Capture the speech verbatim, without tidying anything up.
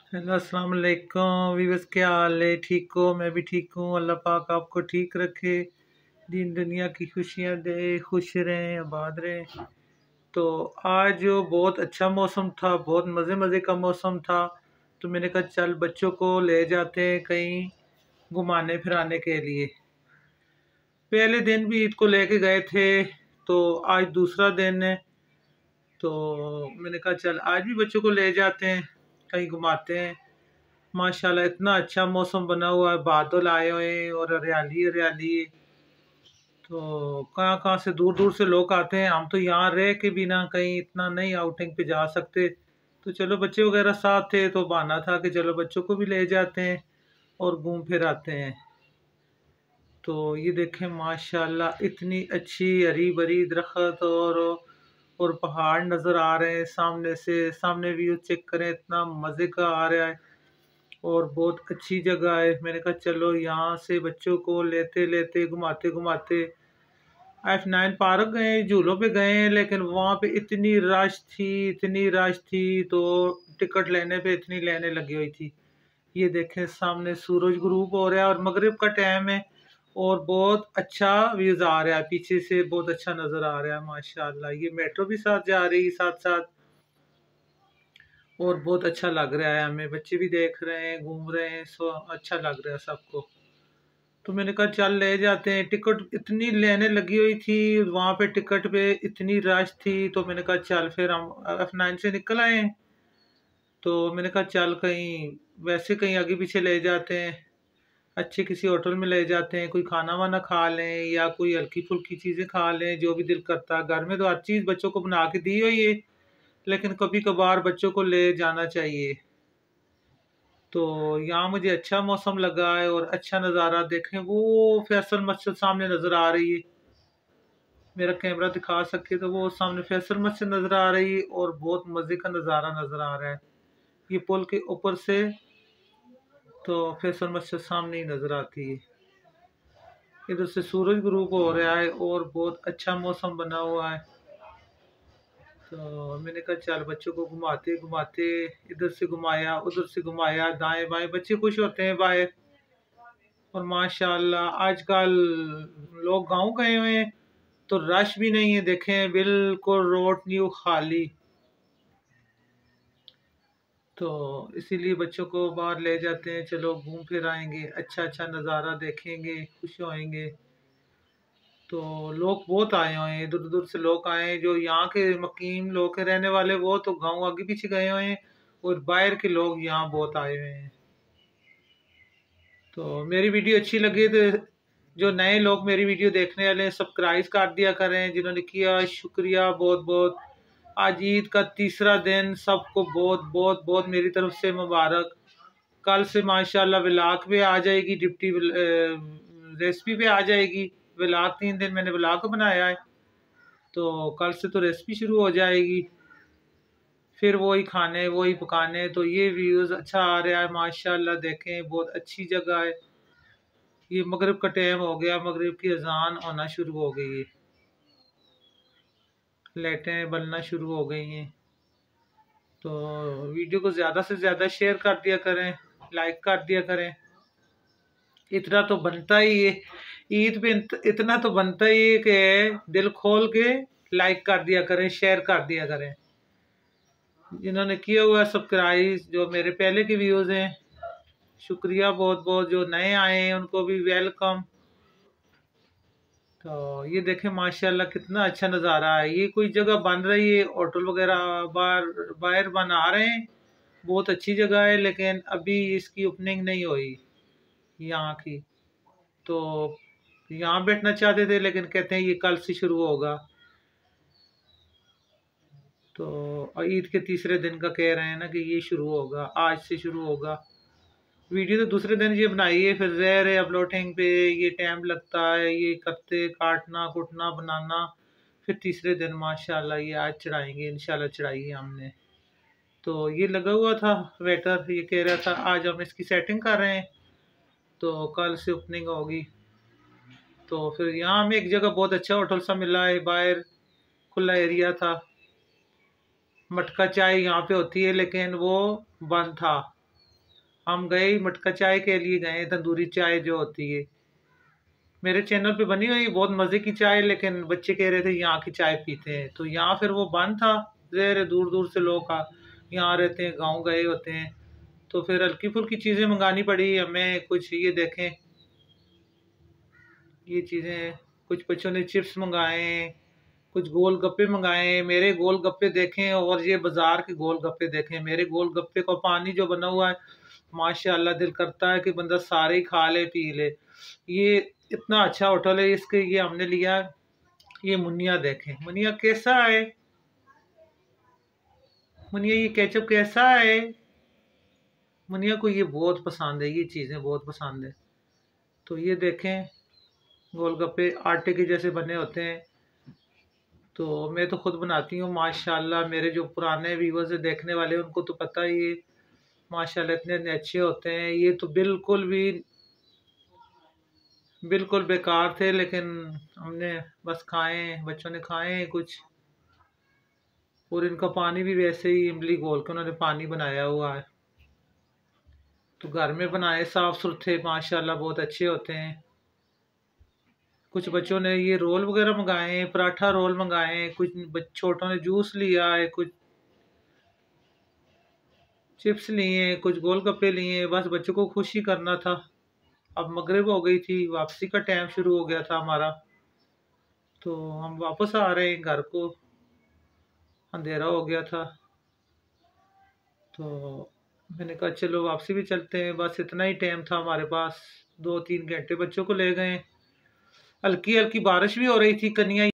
Hello अस्सलाम वालेकुम viewers, क्या हाल है? ठीक हो? मैं भी ठीक हूँ। अल्लाह पाक आपको ठीक रखे, दीन दुनिया की खुशियाँ दे, खुश रहें, आबाद रहें। तो आज जो बहुत अच्छा मौसम था, बहुत मज़े मज़े का मौसम था, तो मैंने कहा चल बच्चों को ले जाते हैं कहीं घुमाने फिराने के लिए। पहले दिन भी ईद को लेके गए थे, तो आज दूसरा दिन है, तो मैंने कहा चल आज भी बच्चों को ले जाते हैं, कहीं घुमाते हैं। माशाल्लाह इतना अच्छा मौसम बना हुआ है, बादल आए हुए हैं और हरियाली हरियाली है। तो कहाँ कहाँ से दूर दूर से लोग आते हैं। हम तो यहाँ रह के भी ना कहीं इतना नहीं आउटिंग पे जा सकते, तो चलो बच्चे वगैरह साथ थे तो बहाना था कि चलो बच्चों को भी ले जाते हैं और घूम फिर आते हैं। तो ये देखें माशाल्लाह इतनी अच्छी हरी भरी दरख्त और और पहाड़ नज़र आ रहे हैं सामने से। सामने व्यू चेक करें, इतना मज़े का आ रहा है और बहुत अच्छी जगह है। मैंने कहा चलो यहाँ से बच्चों को लेते लेते घुमाते घुमाते एफ नाइन पार्क गए, झूलों पे गए हैं, लेकिन वहाँ पे इतनी रश थी, इतनी रश थी, तो टिकट लेने पे इतनी लेने लगी हुई थी। ये देखें सामने सूरज ग्रुप हो रहा है और मगरिब का टाइम है और बहुत अच्छा व्यूज आ रहा है, पीछे से बहुत अच्छा नज़र आ रहा है माशाल्लाह। ये मेट्रो भी साथ जा रही है साथ साथ और बहुत अच्छा लग रहा है हमें। बच्चे भी देख रहे हैं, घूम रहे हैं, सो अच्छा लग रहा है सबको। तो मैंने कहा चल ले जाते हैं। टिकट इतनी लेने लगी हुई थी वहाँ पे, टिकट पे इतनी रश थी, तो मैंने कहा चल फिर हम एफ नाइन से निकल आए हैं। तो मैंने कहा चल कहीं वैसे कहीं आगे पीछे ले जाते हैं, अच्छे किसी होटल में ले जाते हैं, कोई खाना वाना खा लें या कोई हल्की फुल्की चीज़ें खा लें, जो भी दिल करता है। घर में तो हर चीज़ बच्चों को बना के दी हुई है, लेकिन कभी कभार बच्चों को ले जाना चाहिए। तो यहाँ मुझे अच्छा मौसम लगा है और अच्छा नज़ारा। देखें वो फैसल मस्जिद सामने नज़र आ रही है, मेरा कैमरा दिखा सके तो वो सामने फैसल मस्जिद नज़र आ रही है और बहुत मज़े का नज़ारा नज़र आ रहा है। ये पुल के ऊपर से तो फैसल मस्जिद सामने ही नज़र आती है। इधर से सूरज ग्रुप हो रहा है और बहुत अच्छा मौसम बना हुआ है। तो मैंने कहा चल बच्चों को घुमाते घुमाते, इधर से घुमाया उधर से घुमाया, दाएं बाएं, बच्चे खुश होते हैं बाहर। और माशाल्लाह आजकल लोग गांव गए हुए हैं, तो रश भी नहीं है। देखें बिल्कुल रोड न्यू खाली। तो इसीलिए बच्चों को बाहर ले जाते हैं, चलो घूम फिर आएंगे, अच्छा अच्छा नज़ारा देखेंगे, खुश होएंगे। तो लोग बहुत आए हुए हैं, इधर उधर से लोग आए हैं। जो यहाँ के मकीम लोग के रहने वाले वो तो गांव आगे पीछे गए हुए हैं, और बाहर के लोग यहाँ बहुत आए हुए हैं। तो मेरी वीडियो अच्छी लगी तो जो नए लोग मेरी वीडियो देखने वाले हैं सब्सक्राइब कर दिया करें, जिन्होंने किया शुक्रिया बहुत बहुत। आज ईद का तीसरा दिन, सबको बहुत बहुत बहुत मेरी तरफ से मुबारक। कल से माशाल्लाह व्लॉग पे आ जाएगी, डिप्टी रेसिपी पे आ जाएगी व्लॉग। तीन दिन मैंने व्लॉग बनाया है, तो कल से तो रेसिपी शुरू हो जाएगी, फिर वही खाने वही पकाने। तो ये व्यूज़ अच्छा आ रहा है माशाल्लाह। देखें बहुत अच्छी जगह है। ये मगरिब का टाइम हो गया, मगरिब की अजान होना शुरू हो गई है, लाइटें बलना शुरू हो गई हैं। तो वीडियो को ज़्यादा से ज़्यादा शेयर कर दिया करें, लाइक कर दिया करें। इतना तो बनता ही है, ईद पे इतना तो बनता ही है कि दिल खोल के लाइक कर दिया करें, शेयर कर दिया करें। जिन्होंने किया हुआ सब्सक्राइब, जो मेरे पहले के व्यूज़ हैं, शुक्रिया बहुत बहुत। जो नए आए हैं उनको भी वेलकम। तो ये देखें माशाल्लाह कितना अच्छा नज़ारा है। ये कोई जगह बन रही है, होटल वगैरह बाहर बाहर बना रहे हैं, बहुत अच्छी जगह है, लेकिन अभी इसकी ओपनिंग नहीं हुई यहाँ की। तो यहाँ बैठना चाहते थे, लेकिन कहते हैं ये कल से शुरू होगा। तो ईद के तीसरे दिन का कह रहे हैं ना कि ये शुरू होगा, आज से शुरू होगा। वीडियो तो दूसरे दिन ये बनाई है, फिर ज़हर है अपलोडिंग पे ये टाइम लगता है, ये करते काटना कुटना बनाना। फिर तीसरे दिन माशाल्लाह ये आज चढ़ाएंगे, इंशाल्लाह चढ़ाई है हमने। तो ये लगा हुआ था वेटर, ये कह रहा था आज हम इसकी सेटिंग कर रहे हैं, तो कल से ओपनिंग होगी। तो फिर यहाँ हमें एक जगह बहुत अच्छा होटल सा मिला है, बाहर खुला एरिया था। मटका चाय यहाँ पे होती है, लेकिन वो बंद था। हम गए मटका चाय के लिए गए, तंदूरी चाय जो होती है, मेरे चैनल पे बनी हुई बहुत मज़े की चाय, लेकिन बच्चे कह रहे थे यहाँ की चाय पीते हैं, तो यहाँ फिर वो बंद था। ज़हर दूर दूर से लोग आ यहाँ रहते हैं, गांव गए होते हैं, तो फिर हल्की फुल्की चीज़ें मंगानी पड़ी हमें। कुछ ये देखें, ये चीज़ें, कुछ बच्चों ने चिप्स मंगाए, कुछ गोल गप्पे मंगाए। मेरे गोल गप्पे देखें और ये बाजार के गोल गप्पे देखें। मेरे गोल गप्पे का पानी जो बना हुआ है, माशाल्लाह दिल करता है कि बंदा सारे ही खा ले पी ले। ये इतना अच्छा होटल है, इसके ये हमने लिया। ये मुनिया देखें, मुनिया कैसा है, मुनिया ये केचप कैसा है। मुनिया को ये बहुत पसंद है, ये चीज़ें बहुत पसंद है। तो ये देखें, गोलगप्पे आटे के जैसे बने होते हैं, तो मैं तो खुद बनाती हूँ माशाल्लाह। मेरे जो पुराने व्यूवर्स है देखने वाले, उनको तो पता ही है माशाल्लाह इतने इतने अच्छे होते हैं। ये तो बिल्कुल भी बिल्कुल बेकार थे, लेकिन हमने बस खाए, बच्चों ने खाए कुछ। और इनका पानी भी वैसे ही इमली घोल के उन्होंने पानी बनाया हुआ है, तो घर में बनाए साफ सुथरे माशाल्लाह बहुत अच्छे होते हैं। कुछ बच्चों ने ये रोल वगैरह मंगाए हैं, पराठा रोल मंगाए हैं, कुछ छोटों ने जूस लिया है, कुछ चिप्स लिए, कुछ गोलगप्पे लिए। बस बच्चों को खुशी करना था। अब मगरिब हो गई थी, वापसी का टाइम शुरू हो गया था हमारा, तो हम वापस आ रहे हैं घर को, अंधेरा हो गया था। तो मैंने कहा चलो वापसी भी चलते हैं, बस इतना ही टाइम था हमारे पास। दो तीन घंटे बच्चों को ले गए। हल्की हल्की बारिश भी हो रही थी, कनिया